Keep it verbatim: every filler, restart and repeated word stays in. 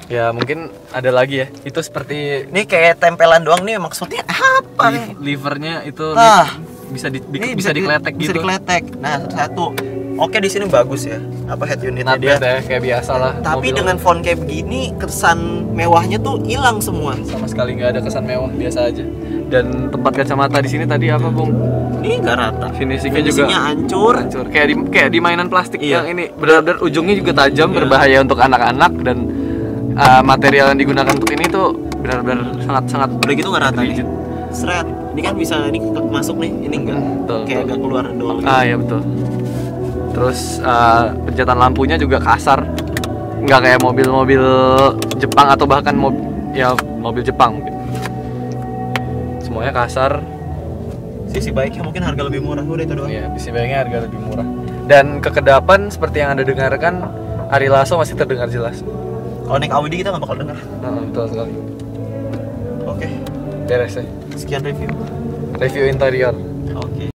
Ya mungkin ada lagi ya. Itu seperti Ini kayak tempelan doang nih, maksudnya apa nih? liv- livernya itu Nah, li- bisa di, Ini bisa di- dikletek bisa gitu. dikletek. Nah, satu. Oke, di sini bagus ya. Apa head unitnya Not dia. bad ya, kayak biasa lah. Tapi mobil. dengan font kayak begini, kesan mewahnya tuh hilang semua. sama sekali nggak ada kesan mewah, biasa aja. Dan tempat kacamata di sini tadi apa, Bung? Ini nggak rata. Finishingnya juga Finishingnya hancur. hancur. Kayak di kayak di mainan plastik Iya. yang ini benar-benar ujungnya juga tajam, Iya. berbahaya untuk anak-anak dan uh, material yang digunakan untuk ini tuh benar-benar sangat-sangat Udah gitu nggak rata nih. rigid. Seret. Ini kan bisa ini ke- masuk nih, ini enggak. Hmm, betul, Kayak betul. agak keluar dol. Ah ya betul. Terus uh, pencetan lampunya juga kasar, nggak kayak mobil-mobil Jepang atau bahkan mobil ya mobil Jepang mungkin. Semuanya kasar. Sisi baiknya mungkin harga lebih murah, udah itu doang. Ya, bisa bayangnya harga lebih murah. Dan kekedapan seperti yang Anda dengarkan, Ari Lasso masih terdengar jelas. Kalau naik Audi kita nggak bakal dengar. Nah, betul sekali. Oke, Beres ya. sekian review. Review interior. Oke.